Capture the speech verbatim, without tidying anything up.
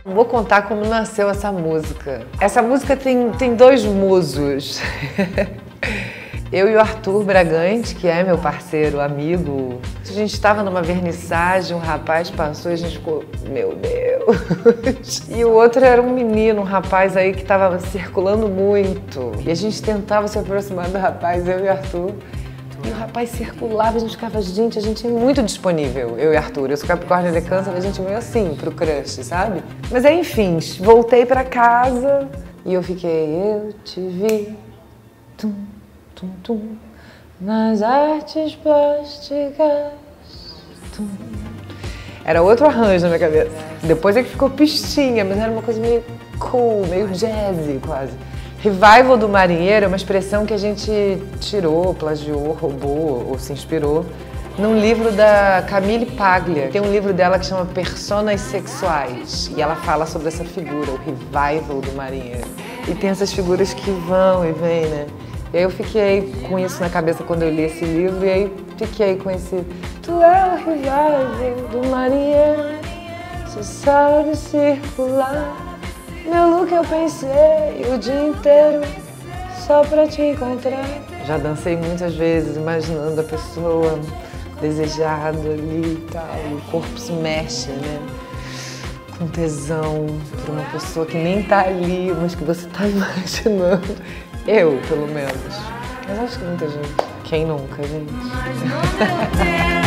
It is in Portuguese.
Vou contar como nasceu essa música. Essa música tem, tem dois musos. Eu e o Arthur Bragante, que é meu parceiro, amigo, a gente estava numa vernissagem, um rapaz passou e a gente ficou, meu Deus. E o outro era um menino, um rapaz aí que estava circulando muito. E a gente tentava se aproximar do rapaz, eu e o Arthur. E o rapaz circulava, a gente ficava, gente, a gente é muito disponível, eu e Arthur. Eu sou Capricórnio de Câncer, a gente é meio assim pro crush, sabe? Mas aí, enfim, voltei pra casa e eu fiquei, eu te vi, tum, tum, tum, nas artes plásticas, tum. Era outro arranjo na minha cabeça. Depois é que ficou pistinha, mas era uma coisa meio cool, meio jazzy quase. Revival do marinheiro é uma expressão que a gente tirou, plagiou, roubou ou se inspirou num livro da Camille Paglia. Tem um livro dela que chama Personas Sexuais e ela fala sobre essa figura, o revival do marinheiro. E tem essas figuras que vão e vêm, né? E aí eu fiquei com isso na cabeça quando eu li esse livro e aí fiquei com esse tu é o revival do marinheiro, você sabe circular. Meu look eu pensei o dia inteiro só pra te encontrar. Já dancei muitas vezes imaginando a pessoa desejada ali e tal. O corpo se mexe, né? Com tesão por uma pessoa que nem tá ali, mas que você tá imaginando. Eu, pelo menos. Mas acho que muita gente. Quem nunca, gente?